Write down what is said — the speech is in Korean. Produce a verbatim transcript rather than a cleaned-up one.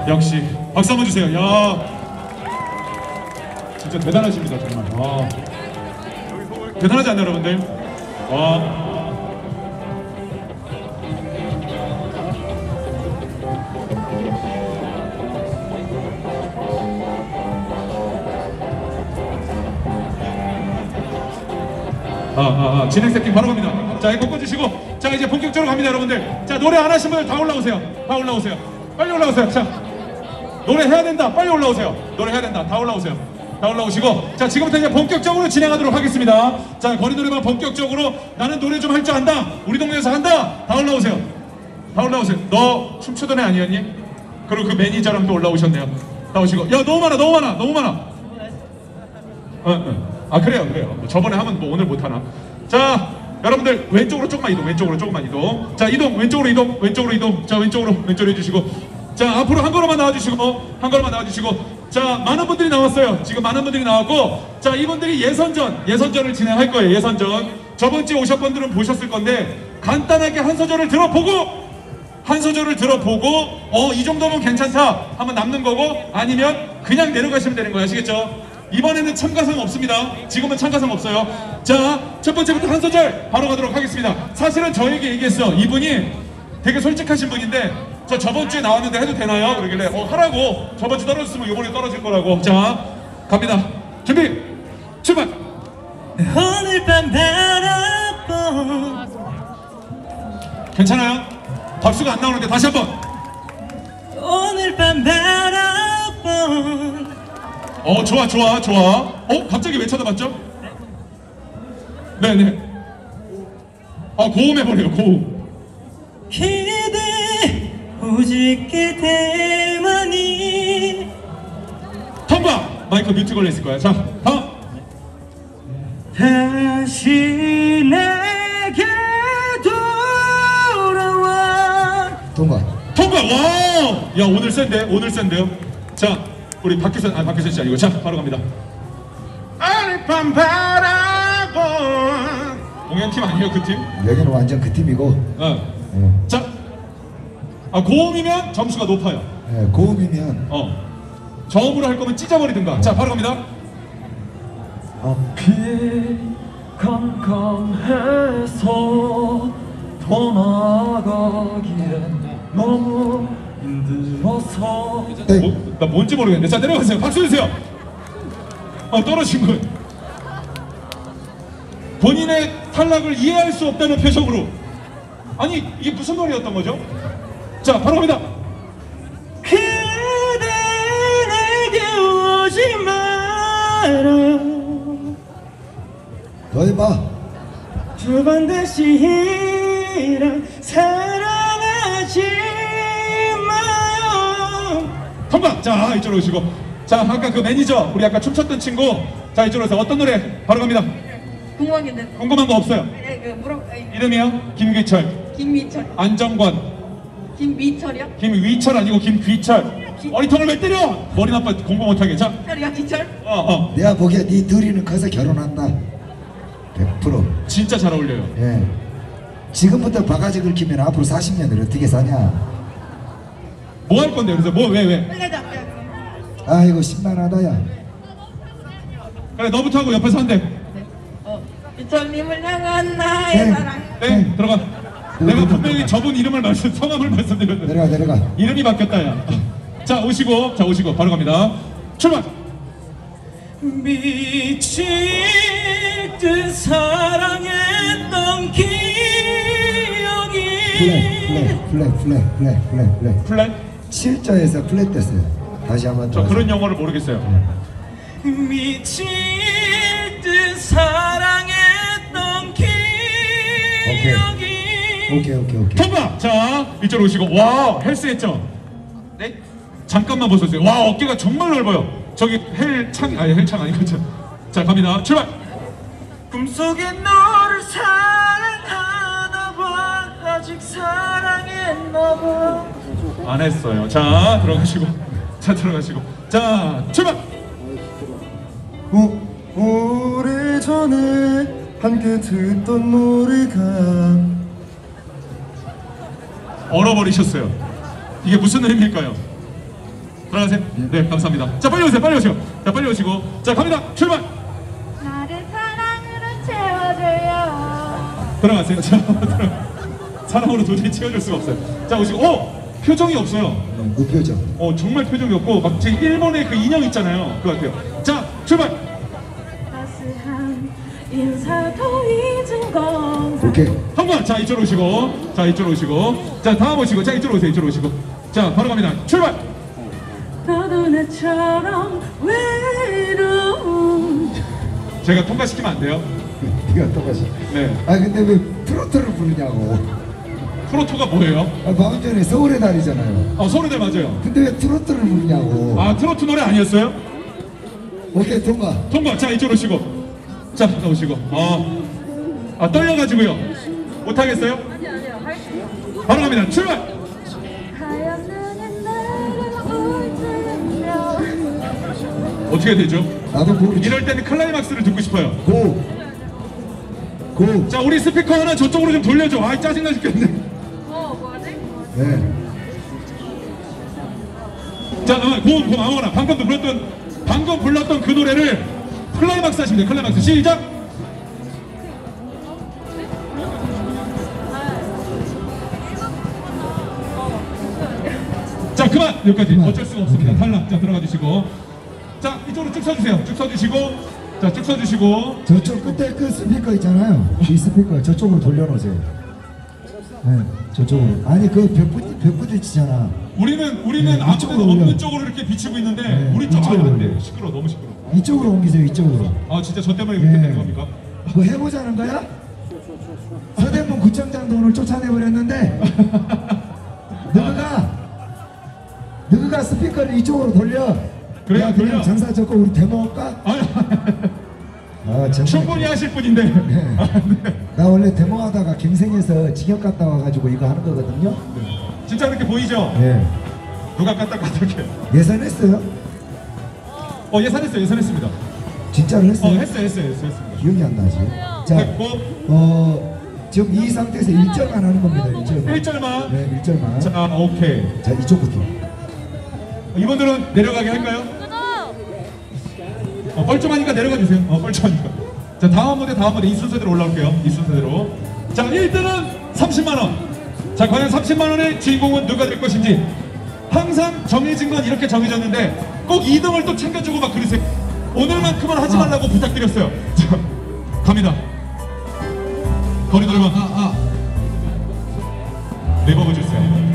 역시 박수 한번 주세요. 야, 진짜 대단하십니다 정말. 와, 대단하지 않나요 여러분들? 와. 아, 아, 아, 진행 세팅 바로 갑니다. 자, 이거 꺾어주시고, 자, 이제 본격적으로 갑니다, 여러분들. 자, 노래 안 하신 분들 다 올라오세요. 다 올라오세요. 빨리 올라오세요. 자, 노래 해야 된다. 빨리 올라오세요. 노래 해야 된다. 다 올라오세요. 다 올라오시고, 자, 지금부터 이제 본격적으로 진행하도록 하겠습니다. 자, 거리 노래방 본격적으로 나는 노래 좀 할 줄 안다. 우리 동네에서 한다. 다 올라오세요. 다 올라오세요. 너 춤추던 애 아니었니? 그리고 그 매니저랑 또 올라오셨네요. 다 오시고, 야, 너무 많아, 너무 많아, 너무 많아. 어, 어. 아, 그래요, 그래요. 저번에 하면 뭐 오늘 못하나. 자, 여러분들 왼쪽으로 조금만 이동, 왼쪽으로 조금만 이동. 자, 이동, 왼쪽으로 이동, 왼쪽으로 이동. 자, 왼쪽으로, 왼쪽으로 해주시고. 자, 앞으로 한 걸음만 나와주시고, 한 걸음만 나와주시고. 자, 많은 분들이 나왔어요. 지금 많은 분들이 나왔고, 자, 이분들이 예선전, 예선전을 진행할 거예요. 예선전. 저번 주에 오셨던 분들은 보셨을 건데, 간단하게 한 소절을 들어보고, 한 소절을 들어보고, 어, 이 정도면 괜찮다 하면 남는 거고, 아니면 그냥 내려가시면 되는 거예요. 아시겠죠? 이번에는 참가상 없습니다. 지금은 참가상 없어요. 자, 첫 번째부터 한 소절 바로 가도록 하겠습니다. 사실은 저에게 얘기했어. 이분이 되게 솔직하신 분인데, 저 저번 주에 나왔는데 해도 되나요? 그러길래 어, 하라고. 저번 주 떨어졌으면 이번에 떨어질 거라고. 자, 갑니다. 준비, 출발. 오늘 밤 바라본. 괜찮아요? 박수가 안 나오는데 다시 한번. 오늘 밤 바라본. 어, 좋아, 좋아, 좋아. 어, 갑자기 왜 쳐다봤죠? 네네. 아, 고음해버려요, 고음. 기대, 오직 그대만이. 통과! 마이크 뮤트 걸려있을 거야. 자, 다음. 다시 내게 돌아와. 통과. 통과! 와! 야, 오늘 센데? 오늘 센데요? 자, 우리 박규선, 아, 박규선 씨 아니고. 자, 바로 갑니다. 오늘 밤 바라본. 공연팀 아니에요, 그 팀? 여기는 완전 그 팀이고. 어. 예. 자, 아, 고음이면 점수가 높아요. 예, 고음이면 어. 저음으로 할 거면 찢어버리든가. 자, 바로 갑니다. 앞이 캄캄해서 떠나가기엔 너무 힘들어서. 땡. 뭐, 나 뭔지 모르겠는데. 자, 내려가세요. 박수 주세요. 어, 떨어진 분. 본인의 탈락을 이해할 수 없다는 표정으로. 아니, 이게 무슨 노래였던 거죠? 자, 바로 갑니다. 그대 내게 오지 마라. 더 해봐. 두 번 다시 이런 사랑하지 마요. 통과! 자, 이쪽으로 오시고. 자, 아까 그 매니저, 우리 아까 춤췄던 친구. 자, 이쪽으로 오세요. 어떤 노래? 바로 갑니다. 궁금한 게 있는데. 궁금한 거 없어요. 예, 그 물어. 예, 이름이요? 김귀철. 김미철. 안정권. 김미철이요? 김위철 아니고 김귀철. 김- 머리통을 왜 때려? 머리 나빠 공부 못하게. 자, 철이요? 기철? 어, 어. 내가 보기에 네 둘이는 커서 결혼한다. 백 퍼센트. 진짜 잘 어울려요. 예. 지금부터 바가지 긁히면 앞으로 사십 년을 어떻게 사냐. 뭐 할 건데? 그래서 뭐, 왜, 왜? 빨리 가자. 예. 아이고 신만하다야. 그래, 너부터 하고 옆에서 한대. 어, 미철님을 향한 나의 네. 사랑. 네, 들어가. 내가 분명히 저분 이름을 말씀, 성함을 말씀드렸는데. 내려가 내려가. 이름이 바뀌었다, 야. 자, 오시고, 자, 오시고, 바로 갑니다. 출발! 미칠 듯 사랑했던 기억이. 플랫 플랫 플랫 플랫 플랫 플랫 플랫. 플랫? 칠 절에서 플랫 됐어요. 다시 한번 저 더. 그런 영어를 모르겠어요. 미칠 듯 사랑했던 기억이. 오케이 오케이 오케이. 통과! 자, 이쪽으로 오시고. 와, 헬스했죠? 네? 잠깐만 벗으세요. 와, 어깨가 정말 넓어요. 저기 헬창, 아니 헬창 아니고. 자, 자, 갑니다. 출발! 꿈속에 너를 사랑하나 봐. 아직 사랑했나 봐. 안 했어요. 자, 들어가시고. 자, 들어가시고. 자, 출발! 오, 오래전에 함께 듣던 노래가. 얼어버리셨어요. 이게 무슨 의미일까요? 들어가세요. 네, 감사합니다. 자, 빨리 오세요. 빨리 오시고. 자, 빨리 오시고. 자, 갑니다. 출발. 나를 사랑으로 채워줘요. 들어가세요. 자, 들어가. 사람으로 도저히 채워줄 수가 없어요. 자, 오시고. 어, 표정이 없어요. 무표정. 어, 정말 표정이 없고 막 제 일본의 그 인형 있잖아요. 그거 같아요. 자, 출발. 따스한 인사도 잊은 건가. 오케이. 한번 자, 이쪽으로 오시고. 자, 이쪽으로 오시고. 자, 다음 오시고. 자, 이쪽으로 오세요. 이쪽으로 오시고. 자, 바로 갑니다. 출발. 너도 나처럼 외로운. 제가 통과시키면 안 돼요? 네가 똑같이. 네. 아 근데 왜 트로트를 부르냐고. 프로토가 뭐예요? 아, 방금 전에 서울의 달이잖아요. 어, 서울대 맞아요. 근데 왜 트로트를 부르냐고. 아, 트로트 노래 아니었어요? 오케이 통과. 통과. 자, 이쪽으로 오시고. 자, 나오시고. 어. 아, 떨려가지고요. 못하겠어요? 아니 아니요 할수 있어. 바로 갑니다. 출발. 하얀 눈에 나를 울뜨며. 어떻게 되죠? 나도 모르지. 이럴 때는 클라이막스를 듣고 싶어요. 고. 고. 자, 우리 스피커 하나 저쪽으로 좀 돌려줘. 아, 짜증나 죽겠네. 어 뭐지? 네. 자, 어, 고음, 고음 아무거나. 방금 불렀던, 방금 불렀던 그 노래를 클라이막스 하시면 돼요. 클라이막스. 시작. 자, 그만. 여기까지. 그만. 어쩔 수가 없습니다. 오케이. 탈락. 자, 들어가 주시고. 자, 이쪽으로 쭉 서주세요. 쭉 서주시고. 자, 쭉 서주시고. 저쪽 끝에 그 스피커 있잖아요. 이 스피커 저쪽으로 돌려놓으세요. 네, 저쪽으로. 아니 그 벽부 벽부딪히잖아. 우리는 우리는 네, 아무데나 이쪽으로 없는 올려. 쪽으로 이렇게 비치고 있는데 네, 우리 쪽 이쪽으로 아, 안 올려. 돼. 시끄러. 너무 시끄러. 이쪽으로 옮기세요. 이쪽으로. 아, 진짜 저 때문에 그렇게 네. 되는 겁니까? 뭐 해보자는 거야? 서대문 구청장도 오늘 쫓아내버렸는데 너가 너가 스피커를 이쪽으로 돌려. 그래요, 야, 그냥 돌려. 장사 적고 우리 대모할까? 아니, 아, 정말. 충분히 하실 분인데. 네. 아, 네. 나 원래 데모하다가 갱생해서 징역 갔다 와가지고 이거 하는 거거든요. 진짜 그렇게 보이죠? 네. 누가 갖다 갖다 예산했어요? 어, 예산했어요. 예산했습니다. 진짜로 어, 했어요? 했어요. 했어요. 했어요. 했습니다. 기억이 안 나지. 자, 했고 어, 지금 이 상태에서 일 절만 하는 겁니다. 일 절만. 일 절만. 네, 일 절만. 자, 자, 오케이. 이쪽부터. 이분들은 내려가게 할까요? 어, 뻘쭘하니까 내려가 주세요. 어, 뻘쭘하니까. 자, 다음 무대, 다음 무대 이 순서대로 올라올게요. 이 순서대로. 자, 일 등은 삼십만 원. 자, 과연 삼십만 원의 주인공은 누가 될 것인지. 항상 정해진 건 이렇게 정해졌는데 꼭 이 등을 또 챙겨주고 막 그러세요. 오늘만큼은 하지 말라고 부탁드렸어요. 자, 갑니다. 거리 노래방. 아, 아. 네버 보여주세요.